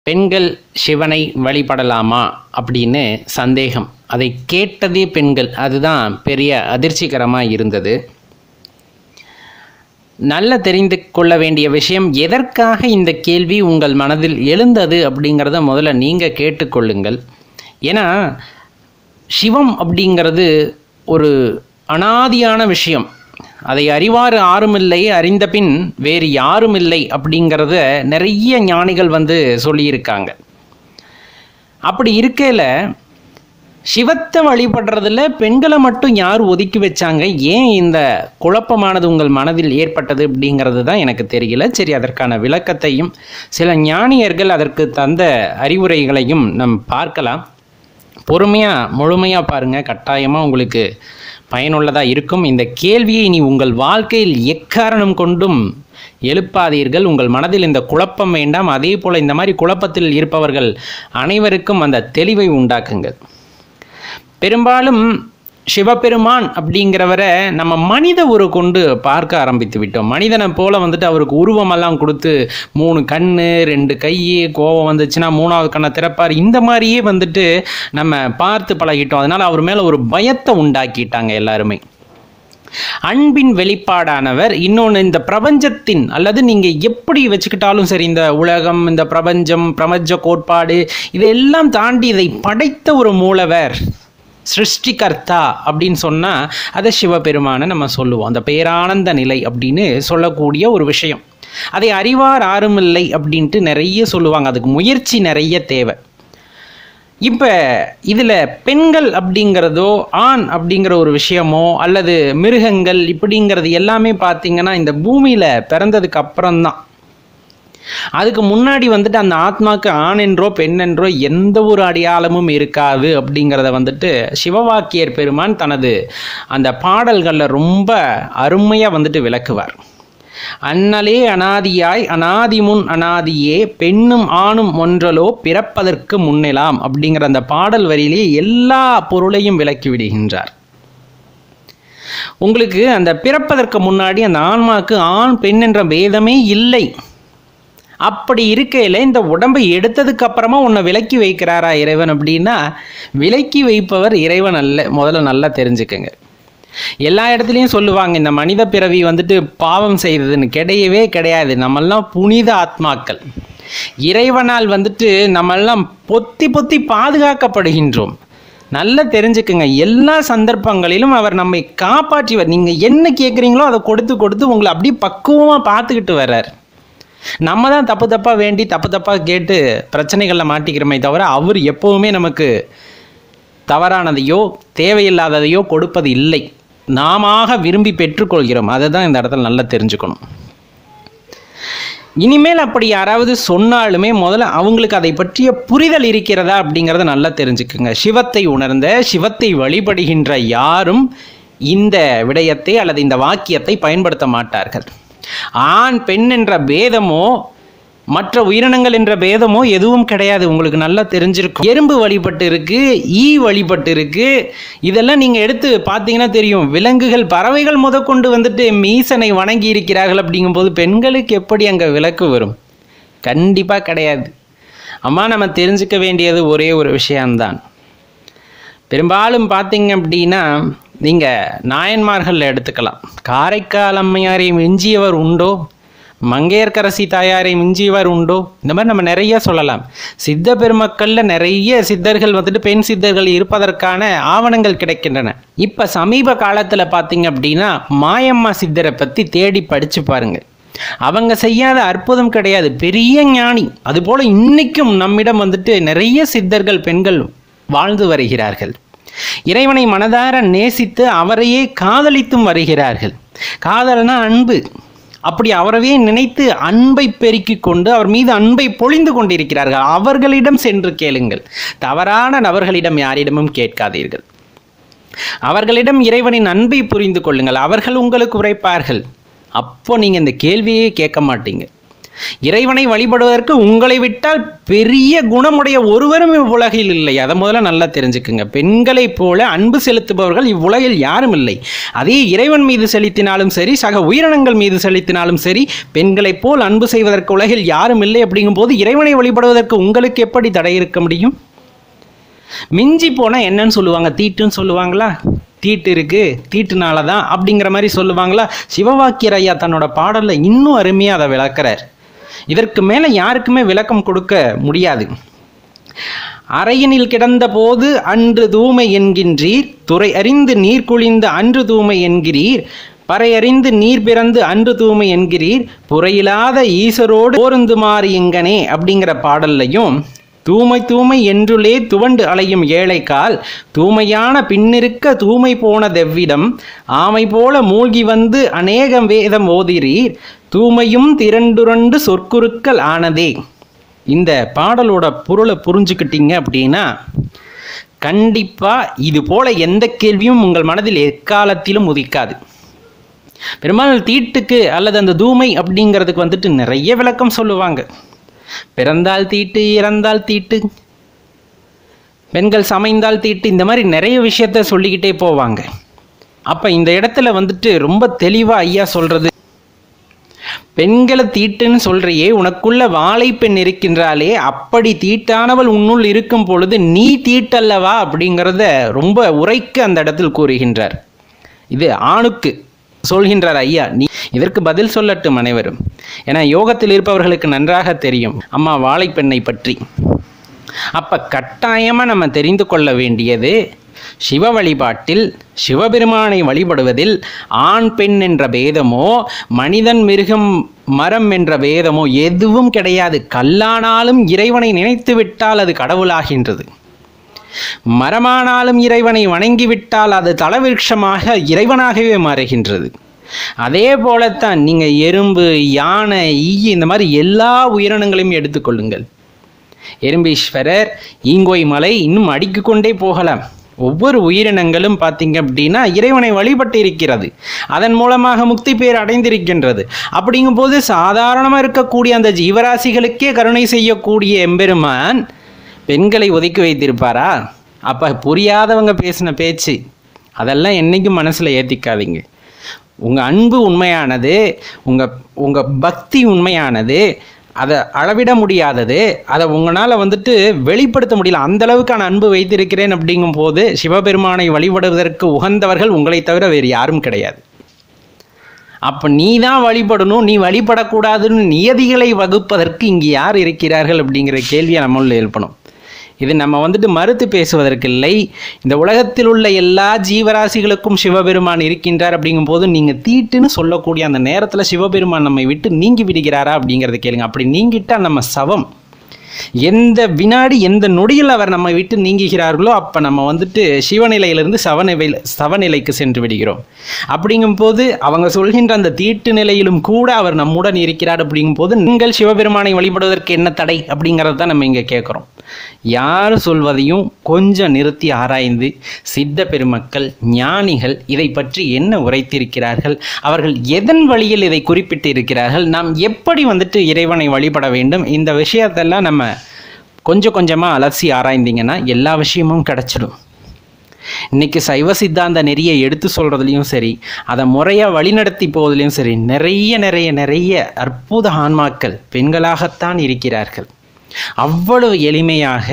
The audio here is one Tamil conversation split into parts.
பெண்கள் சிவனை வழிபடலாமா அப்படின்னு சந்தேகம். அதை கேட்டதே பெண்கள். அதுதான் பெரிய அதிர்ச்சிகரமாக இருந்தது. நல்ல தெரிந்து கொள்ள வேண்டிய விஷயம், எதற்காக இந்த கேள்வி உங்கள் மனதில் எழுந்தது அப்படிங்கிறத முதல்ல நீங்கள் கேட்டுக்கொள்ளுங்கள். ஏன்னா சிவம் அப்படிங்கிறது ஒரு அனாதியான விஷயம். அதை அறிவாறு ஆறுமில்லை, அறிந்த பின் வேறு யாரும் இல்லை அப்படிங்கிறத நிறைய ஞானிகள் சொல்லியிருக்காங்க. அப்படி இருக்கையில் சிவத்தை வழிபடுறதுல பெண்களை மட்டும் யார் ஒதுக்கி வச்சாங்க, ஏன் இந்த குழப்பமானது உங்கள் மனதில் ஏற்பட்டது அப்படிங்கிறது தான் எனக்கு தெரியல. சரி, அதற்கான விளக்கத்தையும் சில ஞானியர்கள் அதற்கு தந்த அறிவுரைகளையும் நம் பார்க்கலாம். பொறுமையாக முழுமையாக பாருங்கள், கட்டாயமாக உங்களுக்கு பயனுள்ளதாக இருக்கும். இந்த கேள்வியை நீ உங்கள் வாழ்க்கையில் எக்காரணம் கொண்டும் எழுப்பாதீர்கள். உங்கள் மனதில் இந்த குழப்பம் வேண்டாம். அதே போல் இந்த மாதிரி குழப்பத்தில் இருப்பவர்கள் அனைவருக்கும் அந்த தெளிவை உண்டாக்குங்கள். பெரும்பாலும் சிவபெருமான் அப்படிங்கிறவரை நம்ம மனித உரு கொண்டு பார்க்க ஆரம்பித்து விட்டோம். மனிதனை போல் அவருக்கு உருவமெல்லாம் கொடுத்து 3 கண் 2 கை, கோபம் வந்துச்சுன்னா 3வது கண்ணை திறப்பார், இந்த மாதிரியே நம்ம பார்த்து பழகிட்டோம். அதனால் அவர் மேலே ஒரு பயத்தை உண்டாக்கிட்டாங்க எல்லாருமே. அன்பின் வெளிப்பாடானவர். இன்னொன்று, இந்த பிரபஞ்சத்தின் அல்லது நீங்கள் எப்படி வச்சுக்கிட்டாலும் சரி, இந்த உலகம், இந்த பிரபஞ்சம், பிரபஞ்ச கோட்பாடு, இதெல்லாம் தாண்டி இதை படைத்த ஒரு மூலவர், சிருஷ்டிகர்த்தா அப்படின்னு சொன்னால் அதை சிவபெருமானை நம்ம சொல்லுவோம். அந்த பேரானந்த நிலை அப்படின்னு சொல்லக்கூடிய ஒரு விஷயம். அதை அறிவார் ஆறுமில்லை அப்படின்ட்டு நிறைய சொல்லுவாங்க. அதுக்கு முயற்சி நிறைய தேவை. இப்போ இதில் பெண்கள் அப்படிங்கிறதோ ஆண் அப்படிங்கிற ஒரு விஷயமோ அல்லது மிருகங்கள் இப்படிங்கிறது எல்லாமே பார்த்திங்கன்னா இந்த பூமியில் பிறந்ததுக்கு அப்புறம்தான். அதுக்கு முன்னாடி அந்த ஆத்மாவுக்கு ஆண் என்றோ பெண் என்றோ எந்த ஒரு அடையாளமும் இருக்காது அப்படிங்கிறத சிவவாக்கியர் பெருமான் தனது அந்த பாடல்களில் ரொம்ப அருமையாக விளக்குவார். அண்ணலே அனாதியாய் அனாதிமுன் அனாதியே பெண்ணும் ஆணும் ஒன்றலோ பிறப்பதற்கு முன்னெலாம் அப்படிங்கிற அந்த பாடல் வரியிலே எல்லா பொருளையும் விளக்கி விடுகின்றார். உங்களுக்கு அந்த பிறப்பதற்கு முன்னாடி அந்த ஆன்மாவுக்கு ஆண் பெண் என்ற பேதமே இல்லை. அப்படி இருக்கையில் இந்த உடம்பை எடுத்ததுக்கு அப்புறமா உன்னை விலக்கி வைக்கிறாரா இறைவன் அப்படின்னா, விலக்கி வைப்பவர் இறைவன் அல்ல. முதல்ல நல்லா தெரிஞ்சுக்கங்க. எல்லா இடத்துலையும் சொல்லுவாங்க இந்த மனித பிறவி பாவம் செய்ததுன்னு. கிடையவே கிடையாது. நம்மெல்லாம் புனித ஆத்மாக்கள். இறைவனால் நம்மெல்லாம் பொத்தி பொத்தி பாதுகாக்கப்படுகின்றோம். நல்லா தெரிஞ்சுக்குங்க. எல்லா சந்தர்ப்பங்களிலும் அவர் நம்மை காப்பாற்றிவர். நீங்கள் என்ன கேட்குறீங்களோ அதை கொடுத்து கொடுத்து உங்களை அப்படியே பக்குவமாக பார்த்துக்கிட்டு வர்றார். நம்ம தான் தப்பு தப்பாக வேண்டி தப்பு தப்பாக கேட்டு பிரச்சனைகளில் மாட்டிக்கிறோமே தவிர அவர் எப்போவுமே நமக்கு தவறானதையோ தேவையில்லாததையோ கொடுப்பது இல்லை. நாம விரும்பி பெற்றுக்கொள்கிறோம். அதை தான் இந்த இடத்துல நல்லா தெரிஞ்சுக்கணும். இனிமேல் அப்படி யாராவது சொன்னாலுமே முதல்ல அவங்களுக்கு அதை பற்றிய புரிதல் இருக்கிறதா அப்படிங்கிறத நல்லா தெரிஞ்சுக்குங்க. சிவத்தை உணர்ந்த, சிவத்தை வழிபடுகின்ற யாரும் இந்த விடயத்தை அல்லது இந்த வாக்கியத்தை பயன்படுத்த மாட்டார்கள். ஆண் பெண் என்ற பேதமோ மற்ற உயிரினங்கள் என்ற பேதமோ எதுவும் கிடையாது. உங்களுக்கு நல்லா தெரிஞ்சிருக்கும். எறும்பு வழிபட்டு இருக்கு, ஈ வழிபட்டு இருக்கு. இதெல்லாம் நீங்கள் எடுத்து பார்த்தீங்கன்னா தெரியும். விலங்குகள், பறவைகள் முதற்கொண்டு மீசனை வணங்கி இருக்கிறார்கள். அப்படிங்கும்போது பெண்களுக்கு எப்படி அங்கே விலக்கு வரும்? கண்டிப்பாக கிடையாது. அம்மா, நம்ம தெரிஞ்சுக்க வேண்டியது ஒரே ஒரு விஷயம்தான். பெரும்பாலும் பார்த்தீங்க அப்படின்னா நீங்கள் நாயன்மார்கள் எடுத்துக்கலாம். காரைக்கால் அம்மையாரை மிஞ்சியவர் உண்டோ? மங்கையர்க்கரசி தாயாரை மிஞ்சியவர் உண்டோ? இந்த மாதிரி நம்ம நிறைய சொல்லலாம். சித்த பெருமக்களில் நிறைய சித்தர்கள் பெண் சித்தர்கள் இருப்பதற்கான ஆவணங்கள் கிடைக்கின்றன. இப்போ சமீப காலத்தில் பார்த்தீங்க அப்படின்னா மாயம்மா சித்தரை பற்றி தேடி படித்து பாருங்கள். அவங்க செய்யாத அற்புதம் கிடையாது. பெரிய ஞானி. அதுபோல் இன்றைக்கும் நம்மிடம் நிறைய சித்தர்கள் பெண்கள் வாழ்ந்து வருகிறார்கள். இறைவனை மனதார நேசித்து அவரையே காதலித்தும் வருகிறார்கள். காதல்னா அன்பு. அப்படி அவரவே நினைத்து அன்பை பெருக்கிக் கொண்டு அவர் மீது அன்பை பொழிந்து கொண்டிருக்கிறார்கள். அவர்களிடம் சென்று கேளுங்கள். தவறான நபர்களிடம் யாரிடமும் கேட்காதீர்கள். அவர்களிடம் இறைவனின் அன்பை புரிந்து கொள்ளுங்கள். அவர்கள் உங்களுக்கு உரைப்பார்கள். அப்போ நீங்கள் இந்த கேள்வியே கேட்க மாட்டீங்க. இறைவனை வழிபடுவதற்கு உங்களை விட்டால் பெரிய குணமுடைய ஒருவரும் இவ்வுலகில் இல்லை. அதை முதல்ல நல்லா தெரிஞ்சுக்குங்க. பெண்களைப் போல அன்பு செலுத்துபவர்கள் இவ்வுலகில் யாரும் இல்லை. அதே இறைவன் மீது செலுத்தினாலும் சரி, சக உயிரினங்கள் மீது செலுத்தினாலும் சரி, பெண்களைப் போல் அன்பு செய்வதற்கு உலகில் யாரும் இல்லை. அப்படிங்கும் போது இறைவனை வழிபடுவதற்கு உங்களுக்கு எப்படி தடை இருக்க முடியும்? மிஞ்சி போனால் என்னன்னு சொல்லுவாங்க? தீட்டுன்னு சொல்லுவாங்களா? தீட்டு இருக்கு, தீட்டுனால தான் அப்படிங்கிற மாதிரி சொல்லுவாங்களா? சிவவாக்கியர் ஐயா தன்னோட பாடலில் இன்னும் அருமையாக அதை விளக்குறார். இதற்கு மேலே யாருக்குமே விளக்கம் கொடுக்க முடியாது. அறையினில் கிடந்த போது அன்று தூமை என்கின்றீர், துறை அறிந்து நீர் குளிந்த அன்று தூமை என்கிறீர், பறையறிந்து நீர் பிறந்து அன்று தூமை என்கிறீர், புறையில்லாத ஈசரோடு போருந்துமாறு எங்கனே அப்படிங்கிற பாடல்லையும், தூமை தூமை என்றுளே துவண்டு அலையும் ஏழைக்கால் தூமையான பின்னிருக்க தூமை போன தெவ்விடம் ஆமை போல மூழ்கி வந்து அநேகம் வேதம் ஓதிரீர், தூமையும் திரண்டுரண்டு சொற்குருக்கள் ஆனதே. இந்த பாடலோட பொருளை புரிஞ்சுக்கிட்டீங்க அப்படின்னா கண்டிப்பாக இது போல எந்த கேள்வியும் உங்கள் மனதில் எக்காலத்திலும் உதிக்காது. பெரும்பாலும் தீட்டுக்கு அல்லது அந்த தூமை அப்படிங்கிறதுக்கு வந்துட்டு நிறைய விளக்கம் சொல்லுவாங்க. பிறந்தால் தீட்டு, இறந்தால் தீட்டு, பெண்கள் சமைந்தால் தீட்டு, இந்த மாதிரி நிறைய விஷயத்த சொல்லிக்கிட்டே போவாங்க. அப்போ இந்த இடத்துல வந்துட்டு ரொம்ப தெளிவாக ஐயா சொல்கிறது, பெண்களை தீட்டுன்னு சொல்றியே, உனக்குள்ள வாழைப்பெண் இருக்கின்றாலே, அப்படி தீட்டானவள் உன்னுள் இருக்கும் பொழுது நீ தீட்டல்லவா அப்படிங்கிறத ரொம்ப உரைக்க அந்த இடத்தில் கூறுகின்றார். இது ஆணுக்கு சொல்கின்றார் ஐயா. நீ இதற்கு பதில் சொல்லட்டும் அனைவரும். ஏன்னா யோகத்தில் இருப்பவர்களுக்கு நன்றாக தெரியும் அம்மா வாழைப்பெண்ணை பற்றி. அப்போ கட்டாயமாக நம்ம தெரிந்து கொள்ள வேண்டியது, சிவ வழிபாட்டில் சிவபெருமானை வழிபடுவதில் ஆண் பெண் என்ற பேதமோ மனிதன் மிருகம் மரம் என்ற பேதமோ எதுவும் கிடையாது. கல்லானாலும் இறைவனை நினைத்து விட்டால் அது கடவுளாகின்றது. மரமானாலும் இறைவனை வணங்கிவிட்டால் அது தலவிருட்சமாக இறைவனாகவே மாறுகின்றது. அதே போலத்தான் நீங்கள் எறும்பு, யானை, ஈ இந்த மாதிரி எல்லா உயிரினங்களையும் எடுத்துக்கொள்ளுங்கள். எறும்பீஸ்வரர், ஈங்கோய் மலை, இன்னும் அடுக்கிக் கொண்டே போகலாம். ஒவ்வொரு உயிரினங்களும் பார்த்தீங்க அப்படின்னா இறைவனை வழிபட்டு இருக்கிறது. அதன் மூலமாக முக்தி பேர் அடைந்திருக்கின்றது. அப்படிங்கும் போது சாதாரணமாக இருக்கக்கூடிய அந்த ஜீவராசிகளுக்கே கருணை செய்யக்கூடிய எம்பெருமான் பெண்களை ஒதுக்கி வைத்திருப்பாரா? அப்போ புரியாதவங்க பேசின பேச்சு அதெல்லாம் என்றைக்கும் மனசில் ஏற்றிக்காதீங்க. உங்கள் அன்பு உண்மையானது, உங்கள் பக்தி உண்மையானது, அதை அளவிட முடியாதது, அதை உங்களால் வந்துட்டு வெளிப்படுத்த முடியல. அந்த அளவுக்கான அன்பு வைத்திருக்கிறேன் அப்படிங்கும் போது சிவபெருமானை வழிபடுவதற்கு உகந்தவர்கள் உங்களை தவிர வேறு யாரும் கிடையாது. அப்போ நீ தான் வழிபடணும், நீ வழிபடக்கூடாதுன்னு நியதிகளை வகுப்பதற்கு இங்கு யார் இருக்கிறார்கள் அப்படிங்கிற கேள்வியை நம்மளும் எழுப்பணும். இது நம்ம வந்துட்டு மறுத்து பேசுவதற்கு இல்லை. இந்த உலகத்தில் உள்ள எல்லா ஜீவராசிகளுக்கும் சிவபெருமான் இருக்கின்றார் அப்படிங்கும் போது நீங்கள் தீட்டுன்னு சொல்லக்கூடிய அந்த நேரத்தில் சிவபெருமான் நம்மை விட்டு நீங்கி விடுகிறாரா அப்படிங்கிறத கேளுங்க. அப்படி நீங்கிட்டால் நம்ம சவம். எந்த வினாடி எந்த நொடியில் அவர் நம்மை விட்டு நீங்குகிறார்களோ அப்போ நம்ம வந்துட்டு சிவநிலையிலிருந்து சவநிலைக்கு சென்று விடுகிறோம். அப்படிங்கும் போது அவங்க சொல்கின்ற அந்த தீட்டு நிலையிலும் கூட அவர் நம்முடன் இருக்கிறார். அப்படிங்கும் போது நீங்கள் சிவபெருமானை வழிபடுவதற்கு என்ன தடை அப்படிங்கிறது தான் நம்ம இங்கே கேட்குறோம். யார் சொல்வதையும் கொஞ்சம் நிறுத்தி ஆராய்ந்து சித்த பெருமக்கள், ஞானிகள் இதை பற்றி என்ன உரைத்திருக்கிறார்கள், அவர்கள் எதன் வழியில் இதை குறிப்பிட்டு இருக்கிறார்கள், நாம் எப்படி வந்துட்டு இறைவனை வழிபட வேண்டும், இந்த விஷயத்தெல்லாம் நம்ம கொஞ்சம் கொஞ்சமாக அலசி ஆராய்ந்தீங்கன்னா எல்லா விஷயமும் கிடச்சிடும். இன்றைக்கி சைவ சித்தாந்த நெறியை எடுத்து சொல்கிறதுலையும் சரி, அதை முறையாக வழிநடத்தி போவதிலையும் சரி, நிறைய அற்புத ஆன்மாக்கள் பெண்களாகத்தான் இருக்கிறார்கள். அவ்வளவு எளிமையாக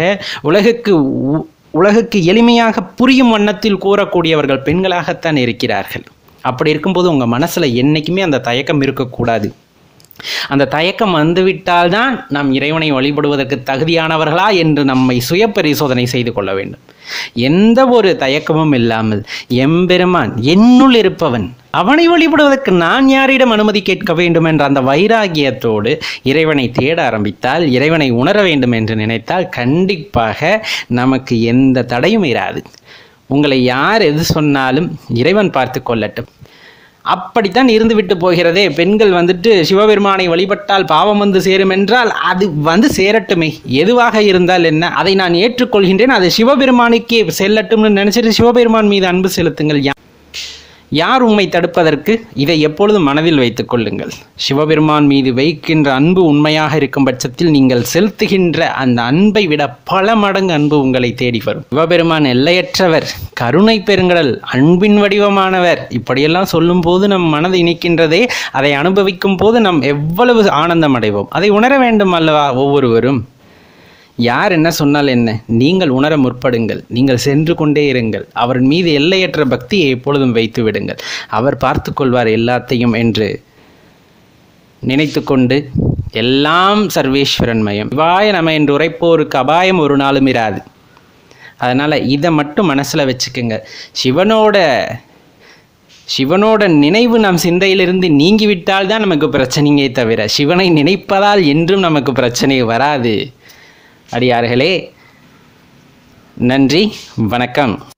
உலகுக்கு எளிமையாக புரியும் வண்ணத்தில் கூறக்கூடியவர்கள் பெண்களாகத்தான் இருக்கிறார்கள். அப்படி இருக்கும்போது உங்கள் மனசில் என்றைக்குமே அந்த தயக்கம் இருக்கக்கூடாது. அந்த தயக்கம் வந்துவிட்டால்தான் நாம் இறைவனை வழிபடுவதற்கு தகுதியானவர்களா என்று நம்மை சுய பரிசோதனை செய்து கொள்ள வேண்டும். எந்த ஒரு தயக்கமும் இல்லாமல் எம்பெருமான் என்னுள் இருப்பவன், அவனை வழிபடுவதற்கு நான் யாரிடம் அனுமதி கேட்க வேண்டும் என்ற அந்த வைராகியத்தோடு இறைவனை தேட ஆரம்பித்தால், இறைவனை உணர வேண்டும் என்று நினைத்தால் கண்டிப்பாக நமக்கு எந்த தடையும் இராது. உங்களை யார் எது சொன்னாலும் இறைவன் பார்த்து கொள்ளட்டும். அப்படித்தான் இருந்துவிட்டு போகிறதே. பெண்கள் வந்துட்டு சிவபெருமானை வழிபட்டால் பாவம் வந்து சேரும் என்றால் அது வந்து சேரட்டுமே, எதுவாக இருந்தால் என்ன, அதை நான் ஏற்றுக்கொள்கின்றேன், அது சிவபெருமானுக்கே செல்லட்டும்னு நினைச்சிட்டு சிவபெருமான் மீது அன்பு செலுத்துங்கள். யார் உம்மை தடுப்பதற்கு? இதை எப்பொழுதும் மனதில் வைத்துக் கொள்ளுங்கள். சிவபெருமான் மீது வைக்கின்ற அன்பு உண்மையாக இருக்கும் பட்சத்தில் நீங்கள் செலுத்துகின்ற அந்த அன்பை விட பல மடங்கு அன்பு உங்களை தேடி வரும். சிவபெருமான் எல்லையற்றவர், கருணை பெருங்கடல், அன்பின் வடிவமானவர், இப்படியெல்லாம் சொல்லும் போது நம் மனதை இணைக்கின்றதே. அதை அனுபவிக்கும் போது நாம் எவ்வளவு ஆனந்தம் அடைவோம். அதை உணர வேண்டும் அல்லவா ஒவ்வொருவரும்? யார் என்ன சொன்னால் என்ன, நீங்கள் உணர முற்படுங்கள். நீங்கள் சென்று கொண்டே இருங்கள். அவர் மீது எல்லையற்ற பக்தியை எப்பொழுதும் வைத்து விடுங்கள். அவர் பார்த்து கொள்வார் எல்லாத்தையும் என்று நினைத்து கொண்டு, எல்லாம் சர்வேஸ்வரன் மயம், சிவாய நம என்று உரைப்போருக்கு அபாயம் ஒரு நாளும் இராது. அதனால் இதை மட்டும் மனசில் வச்சுக்கோங்க. சிவனோட நினைவு நம் சிந்தையிலிருந்து நீங்கிவிட்டால் தான் நமக்கு பிரச்சனையே தவிர, சிவனை நினைப்பதால் என்றும் நமக்கு பிரச்சனை வராது. அடியார்களே, நன்றி, வணக்கம்.